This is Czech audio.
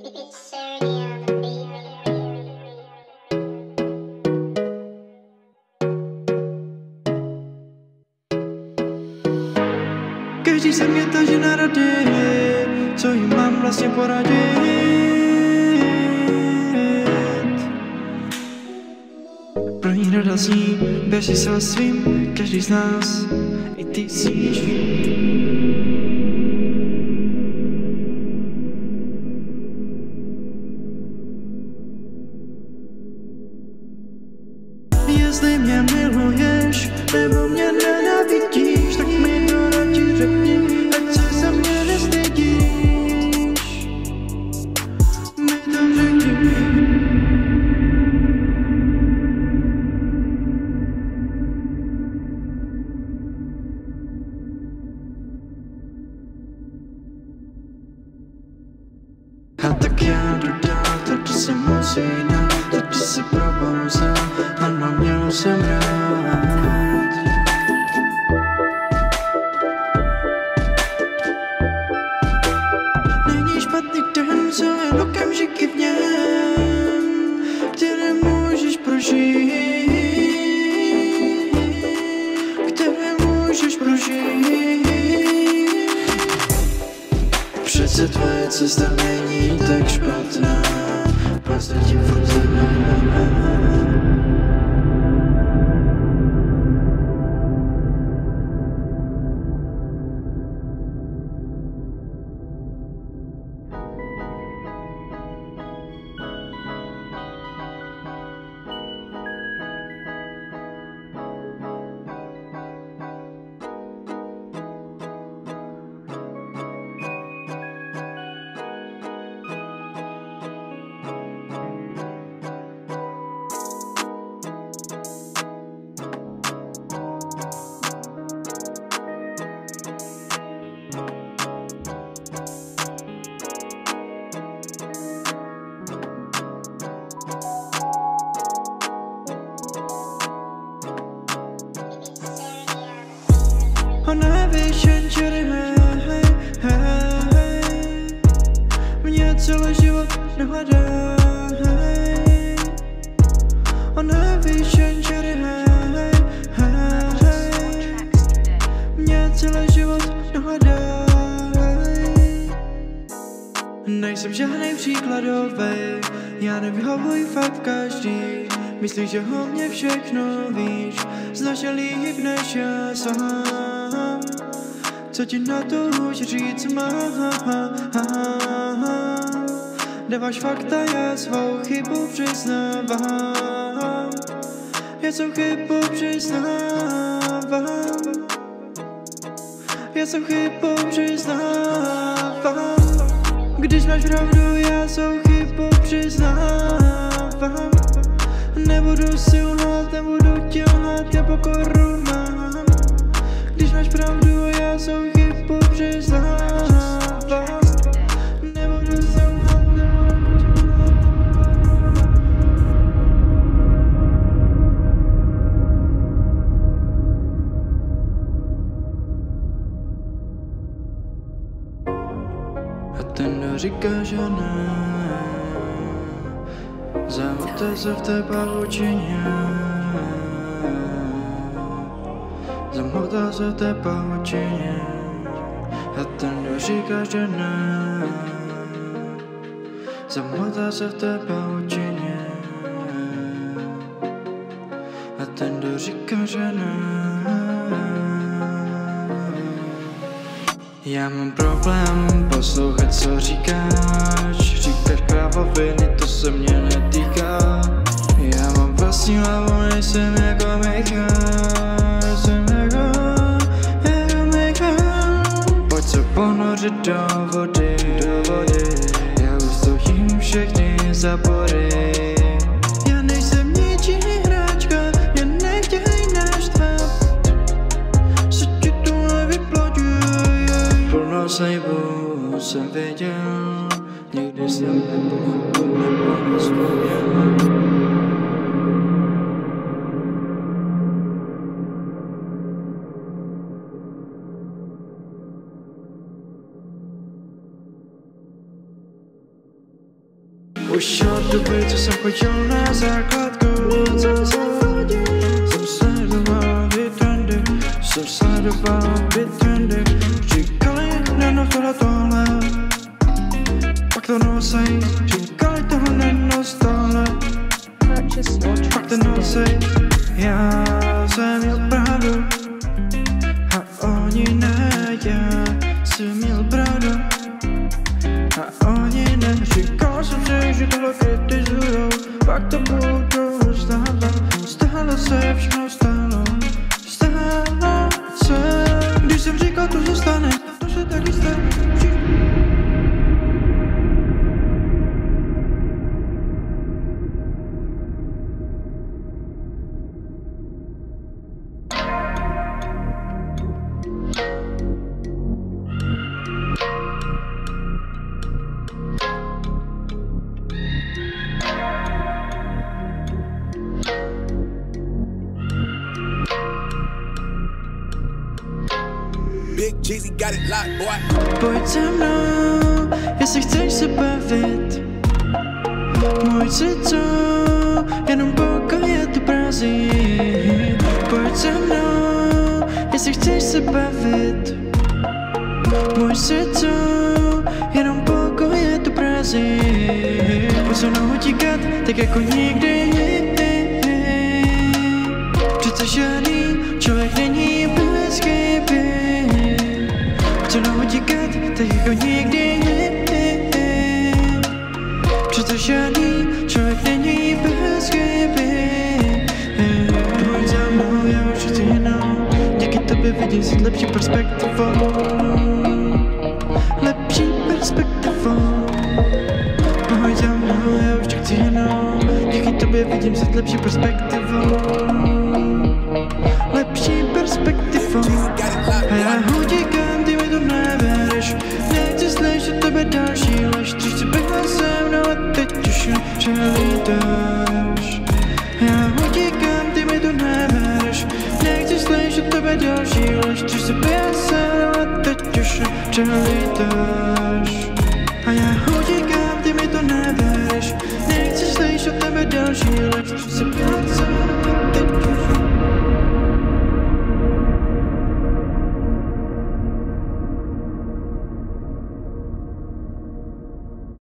Každý se mě taží na rady, co jim mám vlastně poradit. Pro ní rada zní, běž si se svým, každý z nás, i ty síš. Jestli mě miluješ, nebo mě nenávidíš, tak mi to radši řekni, ať se za mě nestydíš. Mi to řekni. A tak já jdu dál, to se musí dát, to se probouzá, ano, měl jsem rád. Není špatný den, co je okamžiky v něm, které můžeš prožít, které můžeš prožít. Přece tvoje cesta není tak špatná, prostě tím furt ona víš jen čery, hej, hej, mě celý život nehledá, hej. Ona víš jen čery, hej, hej, mě celý život nehledá, hej. Nejsem žádnej příkladovej, já nevyhovuji fakt každý. Myslíš, že o mě všechno víš, znáš je líp než já sám. Co ti na to už říct mám? Dáváš fakta, já svou chybu přiznávám. Já svou chybu přiznávám. Já svou chybu přiznávám. Když máš pravdu, já svou chybu přiznávám. Nebudu si lhát, nebudu ti lhát, já pokoru mám. Když máš pravdu, já svou chybu přiznávám. Nebudu si lhát, nebudu ti lhát. A ten, kdo říká, že ne, zamotá se v té pavučině, zamotá se v té pavučině. A ten, kdo říká, že ne, zamotá se v té pavučině. A ten, kdo říká, že ne. Já mám problém poslouchat, co říkáš. Říkáš kravoviny, to se mě netýká. Já mám vlastní hlavu, nejsem jako Michal. Jsem jako Michal. Pojď se ponořit do vody. Já ustojím všechny zabory. Já nejsem ničí hráčka, jen nechtěj naštvat. Se ti tu nevyplodí. Plno slibů jsem viděl, nikdy jsem nepochopil nebo nezvěděl. Už od doby, co jsem chodil na základku, jsem sledoval trendy, říkali, nenochila tohle, pak to nosej, říkali, tohle nenostane, pak to nosej. Já jsem měl pravdu a oni ne, já jsem měl pravdu a oni ne. Říkal jsem si, že tohle kritizujou, pak to budou stávat. Stalo se, všechno stalo se. Když jsem říkal, to zůstane, to se taky stane. Big Jeezy got it locked, boy. Pojď se mnou, jestli chceš se bavit. Můj srdce, jenom pokoj je tu prázdný. Pojď se mnou, jestli chceš se bavit. Můj srdce, jenom pokoj je tu prázdný. Pojď se mnou utíkat, tak jako nikdy. Přece žádný člověk není bez chyby. Co nám utíkat, tak jako nikdy. Přece žádný člověk není bez chyby. Pojď za mnou, já už chci jenom. Díky tobě vidím si lepší perspektivou. Lepší perspektivou. Pojď za mnou, já už chci jenom. Díky tobě vidím si lepší perspektivou. Lepší perspektivou. A já utíkám, ty mi to nebereš. Nechci slyšet tebe další lež. Když si byla se mnou a teď už přelítáš. Já utíkám, ty mi to nebereš. Nechci slyšet tebe další lež. Když si byla se mnou a teď už přelítáš. A já utíkám, ty mi to nebereš. Nechci slyšet tebe další lež. Když si